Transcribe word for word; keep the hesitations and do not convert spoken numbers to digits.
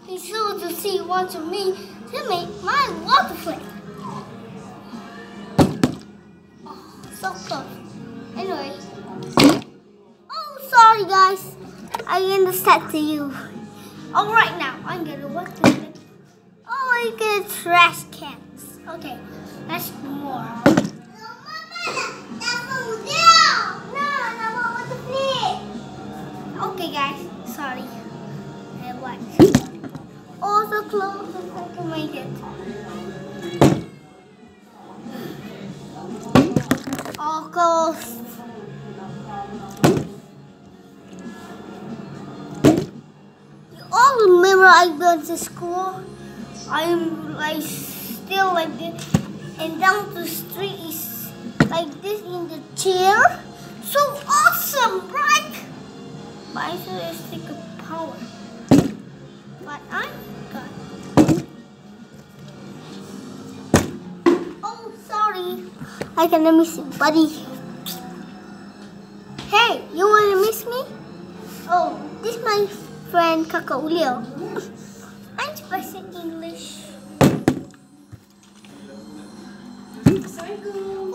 Be sure to see what you mean to make my water flame. Oh, so close. Anyway. Oh, sorry guys. I understand to you. Alright now, I'm gonna what to make. Oh, I get trash cans. Okay, that's more. Okay guys, sorry. I what? Oh, so close if I can make it. Oh, close. You all remember I go to school? I'm like still like this, and down the street is like this in the chair. So awesome, right? But I should just take a power. But I got. Oh, sorry. I gonna miss you, buddy. Hey, you wanna miss me? Oh, this is my friend Kakaulio. I'm speaking English. Assalamualaikum.